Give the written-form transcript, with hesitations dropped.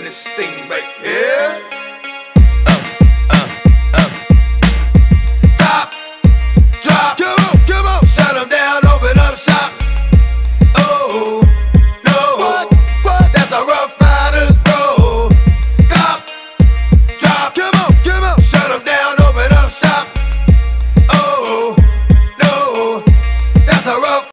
this thing right here. Top, drop, come on, shut them down, open up shop. Oh, no, that's a Rough Riders roll. Top, drop, come on, shut them down, open up shop. Oh, no, that's a Rough